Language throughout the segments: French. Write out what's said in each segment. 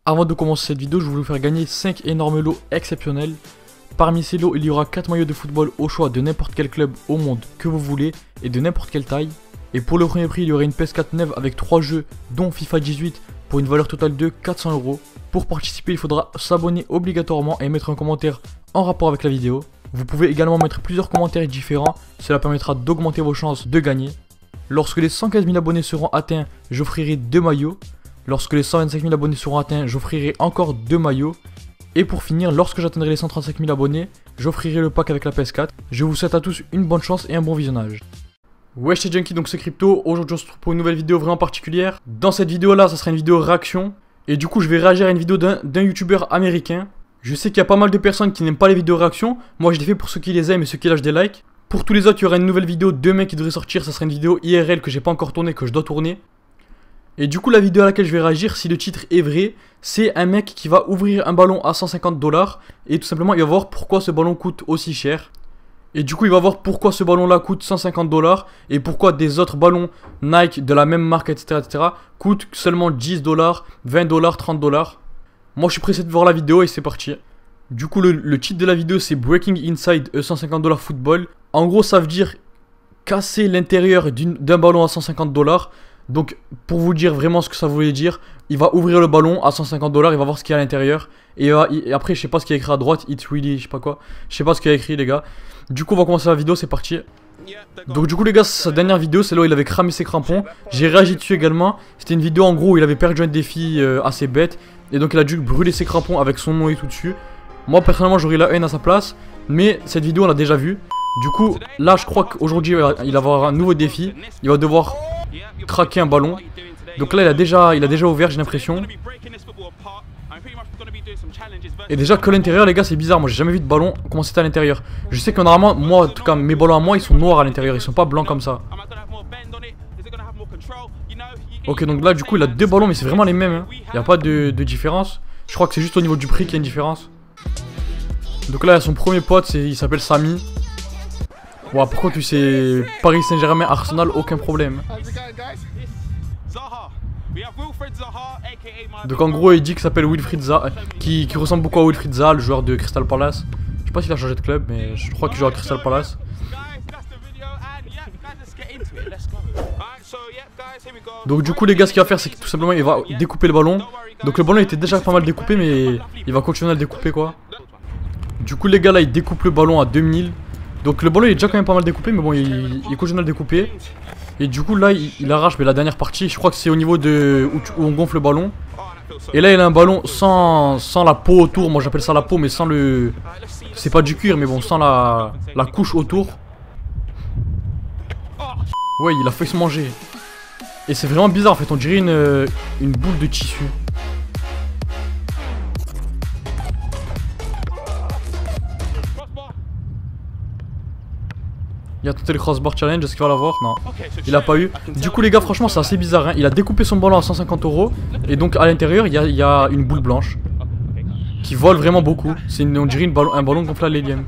Avant de commencer cette vidéo, je voulais vous faire gagner 5 énormes lots exceptionnels. Parmi ces lots, il y aura 4 maillots de football au choix de n'importe quel club au monde que vous voulez et de n'importe quelle taille. Et pour le premier prix, il y aura une PS4 neuve avec 3 jeux, dont FIFA 18, pour une valeur totale de 400 €. Pour participer, il faudra s'abonner obligatoirement et mettre un commentaire en rapport avec la vidéo. Vous pouvez également mettre plusieurs commentaires différents, cela permettra d'augmenter vos chances de gagner. Lorsque les 115 000 abonnés seront atteints, j'offrirai 2 maillots. Lorsque les 125 000 abonnés seront atteints, j'offrirai encore 2 maillots. Et pour finir, lorsque j'atteindrai les 135 000 abonnés, j'offrirai le pack avec la PS4. Je vous souhaite à tous une bonne chance et un bon visionnage. Wesh c'est Junkie, donc c'est Crypto. Aujourd'hui on se retrouve pour une nouvelle vidéo vraiment particulière. Dans cette vidéo là, ça sera une vidéo réaction. Et du coup je vais réagir à une vidéo d'un youtubeur américain. Je sais qu'il y a pas mal de personnes qui n'aiment pas les vidéos réaction. Moi je les fais pour ceux qui les aiment et ceux qui lâchent des likes. Pour tous les autres, il y aura une nouvelle vidéo demain qui devrait sortir. Ça sera une vidéo IRL que j'ai pas encore tournée, que je dois tourner. Et du coup la vidéo à laquelle je vais réagir, si le titre est vrai, c'est un mec qui va ouvrir un ballon à 150 $. Et tout simplement il va voir pourquoi ce ballon coûte aussi cher. Et du coup il va voir pourquoi ce ballon là coûte 150 $. Et pourquoi des autres ballons Nike de la même marque etc, coûtent seulement 10 $, 20 $, 30 $. Moi je suis pressé de voir la vidéo et c'est parti. Du coup le titre de la vidéo c'est Breaking Inside a 150 $ Football. En gros ça veut dire casser l'intérieur d'un ballon à 150 $. Donc pour vous dire vraiment ce que ça voulait dire, il va ouvrir le ballon à 150 $, il va voir ce qu'il y a à l'intérieur. Et après je sais pas ce qu'il y a écrit à droite, it's really, je sais pas quoi. Je sais pas ce qu'il y a écrit les gars. Du coup on va commencer la vidéo, c'est parti. Donc du coup les gars, sa dernière vidéo c'est là où il avait cramé ses crampons. J'ai réagi dessus également. C'était une vidéo en gros où il avait perdu un défi assez bête. Et donc il a dû brûler ses crampons avec son nom et tout dessus. Moi personnellement j'aurais la haine à sa place. Mais cette vidéo on l'a déjà vue. Du coup là je crois qu'aujourd'hui il va avoir un nouveau défi. Il va devoir craquer un ballon. Donc là il a déjà ouvert, j'ai l'impression. Et déjà que l'intérieur les gars c'est bizarre. Moi j'ai jamais vu de ballon comment c'était à l'intérieur. Je sais que normalement moi en tout cas mes ballons à moi ils sont noirs à l'intérieur. Ils sont pas blancs comme ça. Ok donc là du coup il a 2 ballons mais c'est vraiment les mêmes hein. Il n'y a pas de différence. Je crois que c'est juste au niveau du prix qu'il y a une différence. Donc là il y a son premier pote, il s'appelle Samy. Bon, par contre, lui, c'est Paris Saint-Germain, Arsenal, aucun problème. Donc, en gros, il dit qu'il s'appelle Wilfried Zaha, qui ressemble beaucoup à Wilfried Zaha, le joueur de Crystal Palace. Je sais pas s'il a changé de club, mais je crois qu'il joue à Crystal Palace. Donc, du coup, les gars, ce qu'il va faire, c'est que tout simplement, il va découper le ballon. Donc, le ballon était déjà pas mal découpé, mais il va continuer à le découper, quoi. Du coup, les gars, là, il découpe le ballon à 2000. Donc le ballon il est déjà quand même pas mal découpé, mais bon il continue à le découper. Et du coup là il arrache mais la dernière partie, je crois que c'est au niveau de où on gonfle le ballon. Et là il a un ballon sans la peau autour, moi j'appelle ça la peau mais sans le... C'est pas du cuir mais bon sans la couche autour. Ouais il a fait se manger. Et c'est vraiment bizarre en fait, on dirait une boule de tissu. Il a tenté le crossbar challenge, est-ce qu'il va l'avoir? Non, il a pas eu. Du coup les gars franchement c'est assez bizarre hein. Il a découpé son ballon à 150 € et donc à l'intérieur il y a une boule blanche qui vole vraiment beaucoup. C'est on dirait un ballon gonflé à l'hélium.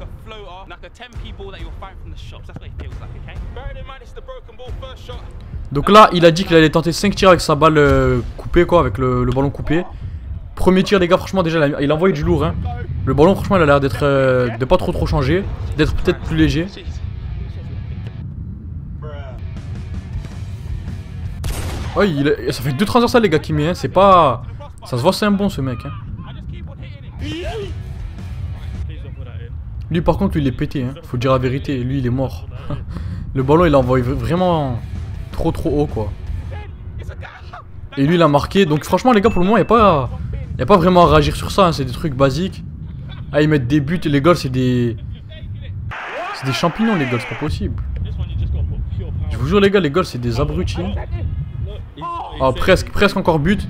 Donc là il a dit qu'il allait tenter 5 tirs avec sa balle coupée quoi, avec le ballon coupé. Premier tir les gars franchement déjà il a envoyé du lourd hein. Le ballon franchement il a l'air d'être de pas trop changer, d'être peut-être plus léger. Ouais, ça fait 2 transversales les gars qui met, hein. C'est pas... Ça se voit c'est un bon ce mec hein. Lui par contre lui il est pété hein. Faut dire la vérité, lui il est mort. Le ballon il a envoyé vraiment trop haut quoi. Et lui il a marqué. Donc franchement les gars pour le moment il n'y a pas vraiment à réagir sur ça hein. C'est des trucs basiques. Ah ils mettent des buts et les goals c'est des... C'est des champignons les goals, c'est pas possible. Je vous jure les gars, les goals c'est des abrutis. Ah presque encore but.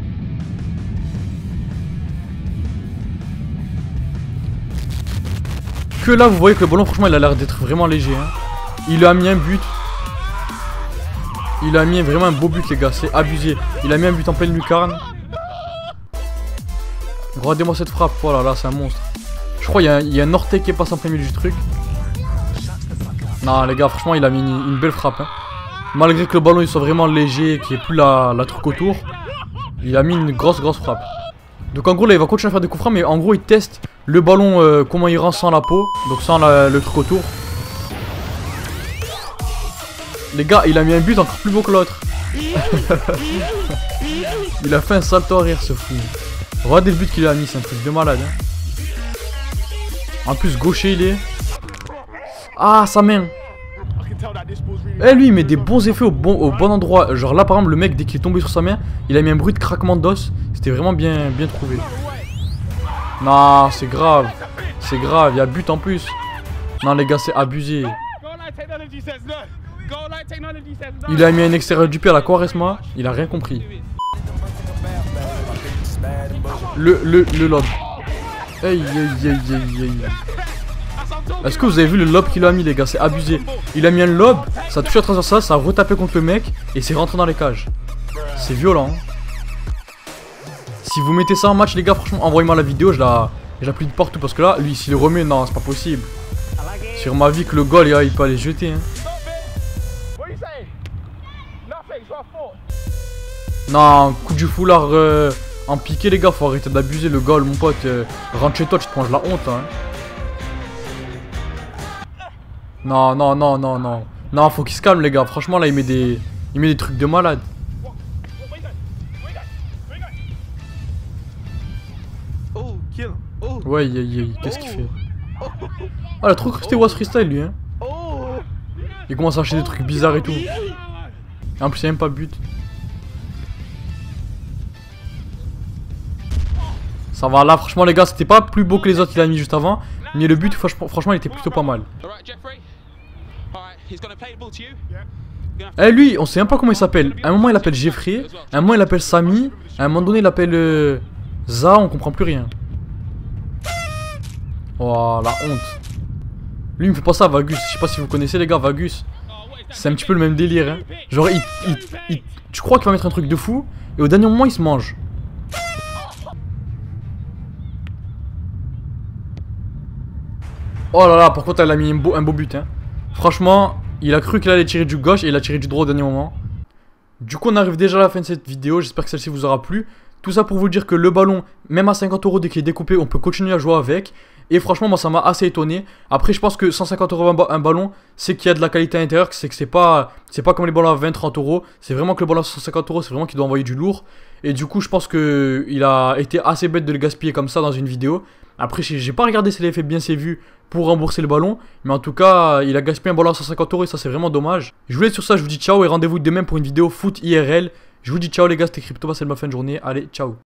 Que là vous voyez que le ballon franchement il a l'air d'être vraiment léger hein. Il a mis un but. Il a mis vraiment un beau but les gars, c'est abusé. Il a mis un but en pleine lucarne. Regardez-moi cette frappe, voilà là c'est un monstre. Je crois qu'il y a un orteil qui passe en plein milieu du truc. Non les gars franchement il a mis une belle frappe hein. Malgré que le ballon il soit vraiment léger, qu'il n'y ait plus la truc autour, il a mis une grosse frappe. Donc en gros là il va continuer à faire des coups francs, mais en gros il teste le ballon comment il rend sans la peau, donc sans le truc autour. Les gars, il a mis un but encore plus beau que l'autre. Il a fait un salto arrière ce fou. Regardez le but qu'il a mis, c'est un truc de malade hein. En plus gaucher il est. Ah sa main. Eh lui il met des bons effets au bon endroit. Genre là par exemple le mec dès qu'il est tombé sur sa main, il a mis un bruit de craquement d'os. C'était vraiment bien trouvé. Non c'est grave. C'est grave, il y a but en plus. Non les gars c'est abusé. Il a mis un extérieur du pied à la Quaresma. Il a rien compris. Le lob. Aïe aïe aïe aïe aïe. Est-ce que vous avez vu le lob qu'il a mis les gars? C'est abusé. Il a mis un lob, ça a touché la transversale, ça a retapé contre le mec et c'est rentré dans les cages. C'est violent hein. Si vous mettez ça en match les gars, franchement envoyez-moi la vidéo, je l'applique de partout. Parce que là, lui s'il le remet, non c'est pas possible. Sur ma vie que le goal il peut aller jeter hein. Non, coup du foulard en piqué les gars, faut arrêter d'abuser le goal mon pote. Rentre chez toi, tu te manges la honte hein. Non, non, non, non, non. Non, faut qu'il se calme les gars. Franchement là il met des trucs de malade. Ouais, qu'est-ce qu'il fait? Ah, il a trop cru que c'était Was Freestyle lui hein. Il commence à acheter des trucs bizarres et tout. Et en plus il n'y a même pas de but. Ça va là, franchement les gars, c'était pas plus beau que les autres qu'il a mis juste avant. Mais le but, franchement, il était plutôt pas mal. Eh lui, on sait même pas comment il s'appelle. À un moment il appelle Jeffrey, à un moment il appelle Samy, à un moment donné il appelle Za, on comprend plus rien. Oh la honte. Lui il me fait penser à Vagus, je sais pas si vous connaissez les gars, Vagus. C'est un petit peu le même délire hein. Genre tu crois qu'il va mettre un truc de fou et au dernier moment il se mange. Oh là là, par contre elle a mis un beau but hein. Franchement, il a cru qu'il allait tirer du gauche et il a tiré du droit au dernier moment. Du coup on arrive déjà à la fin de cette vidéo, j'espère que celle-ci vous aura plu. Tout ça pour vous dire que le ballon, même à 50 € dès qu'il est découpé, on peut continuer à jouer avec. Et franchement moi ça m'a assez étonné. Après je pense que 150 € un ballon, c'est qu'il y a de la qualité à l'intérieur, c'est que c'est pas comme les ballons à 20-30 €. C'est vraiment que le ballon à 150 €, c'est vraiment qu'il doit envoyer du lourd. Et du coup je pense que il a été assez bête de le gaspiller comme ça dans une vidéo. Après j'ai pas regardé s'il avait fait bien ses vues pour rembourser le ballon. Mais en tout cas il a gaspillé un ballon à 150 € et ça c'est vraiment dommage. Je vous laisse sur ça, je vous dis ciao et rendez-vous demain pour une vidéo foot IRL. Je vous dis ciao les gars, c'était Crypto, passez une bonne fin de journée. Allez ciao.